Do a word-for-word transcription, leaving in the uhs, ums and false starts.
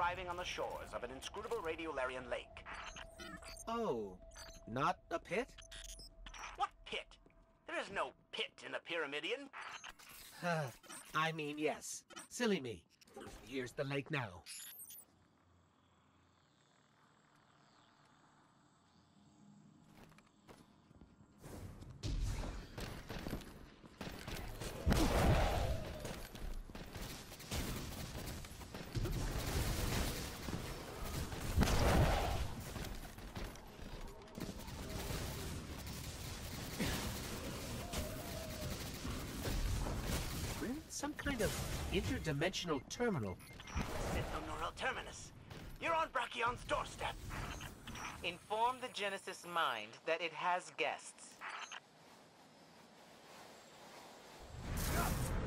arriving on the shores of an inscrutable radiolarian lake. Oh, not a pit? What pit? There is no pit in the Pyramidion. I mean, yes. Silly me. Here's the lake now. Some kind of interdimensional terminal. Neural terminus. You're on Brachion's doorstep. Inform the Genesis mind that it has guests.